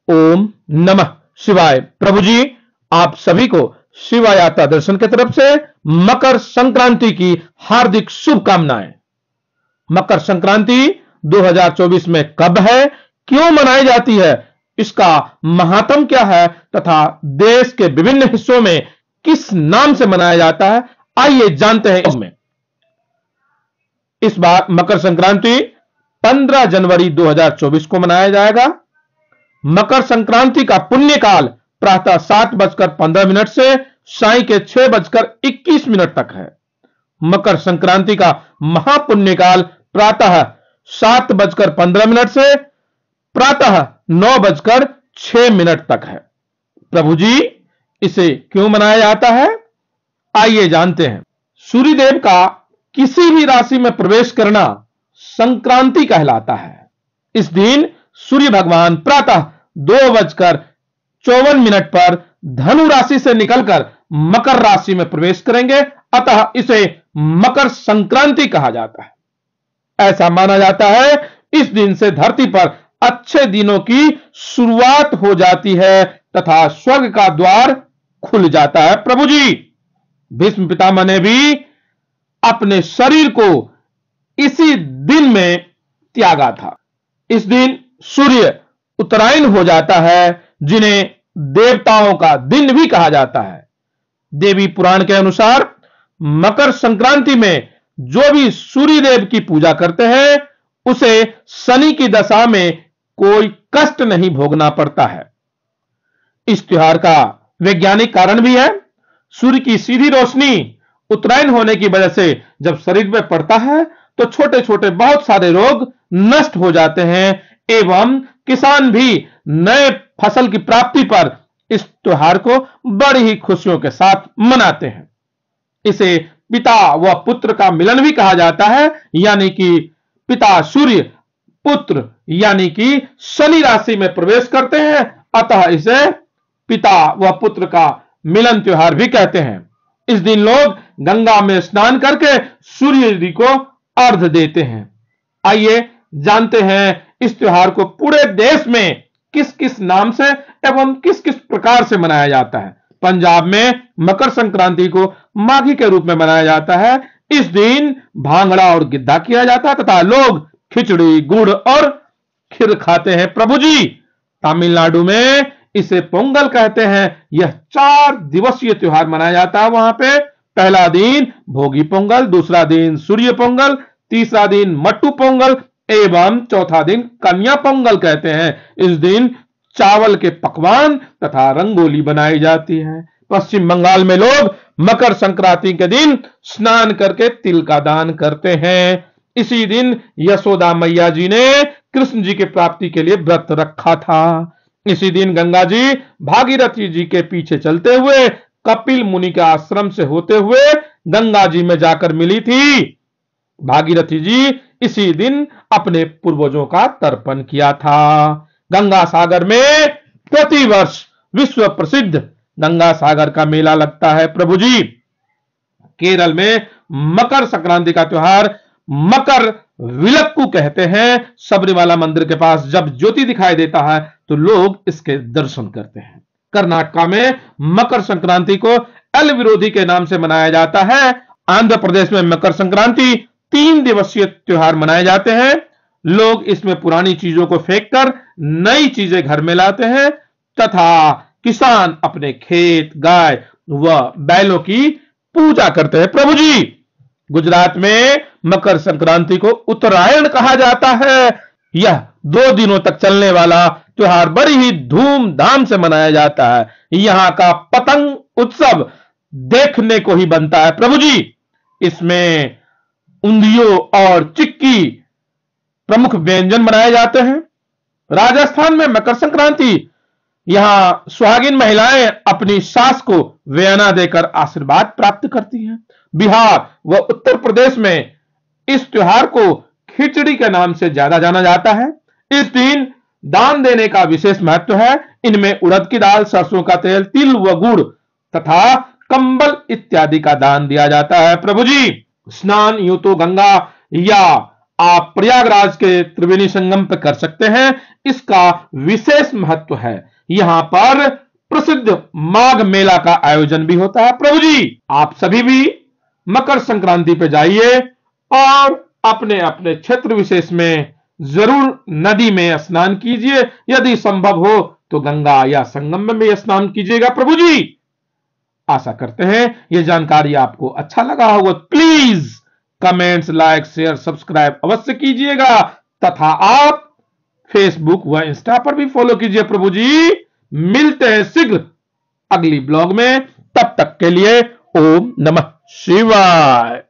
ओम नमः शिवाय। प्रभु जी, आप सभी को शिवा यात्रा दर्शन की तरफ से मकर संक्रांति की हार्दिक शुभकामनाएं। मकर संक्रांति 2024 में कब है, क्यों मनाई जाती है, इसका महात्म क्या है तथा देश के विभिन्न हिस्सों में किस नाम से मनाया जाता है, आइए जानते हैं इसमें। इस बार मकर संक्रांति 15 जनवरी 2024 को मनाया जाएगा। मकर संक्रांति का पुण्य काल प्रातः 7:15 से साय के 6:21 तक है। मकर संक्रांति का महापुण्य काल प्रातः 7:15 से प्रातः 9:06 तक है। प्रभु जी, इसे क्यों मनाया जाता है, आइए जानते हैं। सूर्यदेव का किसी भी राशि में प्रवेश करना संक्रांति कहलाता है। इस दिन सूर्य भगवान प्रातः 2:54 पर धनु राशि से निकलकर मकर राशि में प्रवेश करेंगे, अतः इसे मकर संक्रांति कहा जाता है। ऐसा माना जाता है इस दिन से धरती पर अच्छे दिनों की शुरुआत हो जाती है तथा स्वर्ग का द्वार खुल जाता है। प्रभु जी, भीष्म पितामह ने भी अपने शरीर को इसी दिन में त्यागा था। इस दिन सूर्य उत्तरायण हो जाता है, जिन्हें देवताओं का दिन भी कहा जाता है। देवी पुराण के अनुसार मकर संक्रांति में जो भी सूर्यदेव की पूजा करते हैं उसे शनि की दशा में कोई कष्ट नहीं भोगना पड़ता है। इस त्योहार का वैज्ञानिक कारण भी है। सूर्य की सीधी रोशनी उत्तरायण होने की वजह से जब शरीर में पड़ता है तो छोटे छोटे बहुत सारे रोग नष्ट हो जाते हैं एवं किसान भी नए फसल की प्राप्ति पर इस त्योहार को बड़ी ही खुशियों के साथ मनाते हैं। इसे पिता व पुत्र का मिलन भी कहा जाता है, यानी कि पिता सूर्य, पुत्र यानी कि शनि राशि में प्रवेश करते हैं, अतः इसे पिता व पुत्र का मिलन त्योहार भी कहते हैं। इस दिन लोग गंगा में स्नान करके सूर्य जी को अर्घ्य देते हैं। आइए जानते हैं इस त्योहार को पूरे देश में किस किस नाम से एवं किस किस प्रकार से मनाया जाता है। पंजाब में मकर संक्रांति को माघी के रूप में मनाया जाता है। इस दिन भांगड़ा और गिद्धा किया जाता है तथा लोग खिचड़ी, गुड़ और खीर खाते हैं। प्रभु जी, तमिलनाडु में इसे पोंगल कहते हैं। यह 4 दिवसीय त्योहार मनाया जाता है। वहां पे पहला दिन भोगी पोंगल, दूसरा दिन सूर्य पोंगल, तीसरा दिन मट्टू पोंगल एवं चौथा दिन कन्या पोंगल कहते हैं। इस दिन चावल के पकवान तथा रंगोली बनाई जाती है। पश्चिम बंगाल में लोग मकर संक्रांति के दिन स्नान करके तिल का दान करते हैं। इसी दिन यशोदा मैया जी ने कृष्ण जी की प्राप्ति के लिए व्रत रखा था। इसी दिन गंगा जी भागीरथी जी के पीछे चलते हुए कपिल मुनि के आश्रम से होते हुए गंगा जी में जाकर मिली थी। भागीरथी जी इसी दिन अपने पूर्वजों का तर्पण किया था। गंगा सागर में प्रतिवर्ष विश्व प्रसिद्ध गंगा सागर का मेला लगता है। प्रभु जी, केरल में मकर संक्रांति का त्योहार मकर विलक्कू कहते हैं। सबरीमाला मंदिर के पास जब ज्योति दिखाई देता है तो लोग इसके दर्शन करते हैं। कर्नाटक में मकर संक्रांति को एल विरोधी के नाम से मनाया जाता है। आंध्र प्रदेश में मकर संक्रांति 3 दिवसीय त्योहार मनाए जाते हैं। लोग इसमें पुरानी चीजों को फेंककर नई चीजें घर में लाते हैं तथा किसान अपने खेत, गाय व बैलों की पूजा करते हैं। प्रभु जी, गुजरात में मकर संक्रांति को उत्तरायण कहा जाता है। यह 2 दिनों तक चलने वाला त्योहार बड़ी ही धूमधाम से मनाया जाता है। यहां का पतंग उत्सव देखने को ही बनता है। प्रभु जी, इसमें उंधियो और चिक्की प्रमुख व्यंजन बनाए जाते हैं। राजस्थान में मकर संक्रांति, यहां सुहागिन महिलाएं अपनी सास को वेना देकर आशीर्वाद प्राप्त करती हैं। बिहार व उत्तर प्रदेश में इस त्योहार को खिचड़ी के नाम से ज्यादा जाना जाता है। इस दिन दान देने का विशेष महत्व है। इनमें उड़द की दाल, सरसों का तेल, तिल व गुड़ तथा कंबल इत्यादि का दान दिया जाता है। प्रभु जी, स्नान यूं तो गंगा या आप प्रयागराज के त्रिवेणी संगम पर कर सकते हैं। इसका विशेष महत्व है। यहां पर प्रसिद्ध माघ मेला का आयोजन भी होता है। प्रभु जी, आप सभी भी मकर संक्रांति पे जाइए और अपने अपने क्षेत्र विशेष में जरूर नदी में स्नान कीजिए। यदि संभव हो तो गंगा या संगम में भी स्नान कीजिएगा। प्रभु जी, आशा करते हैं यह जानकारी आपको अच्छा लगा होगा। Please comments, like, share, subscribe अवश्य कीजिएगा तथा आप फेसबुक व इंस्टा पर भी फॉलो कीजिए। प्रभु जी, मिलते हैं शीघ्र अगली ब्लॉग में। तब तक के लिए ओम नमः शिवाय।